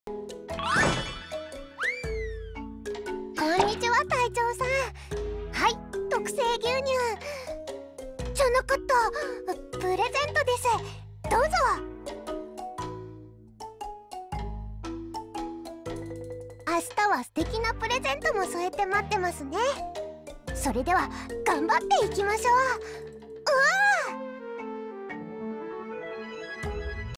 こんにちは、隊長さん。はい、特製牛乳じゃなかった、プレゼントです。どうぞ。明日は素敵なプレゼントも添えて待ってますね。それでは頑張っていきましょう。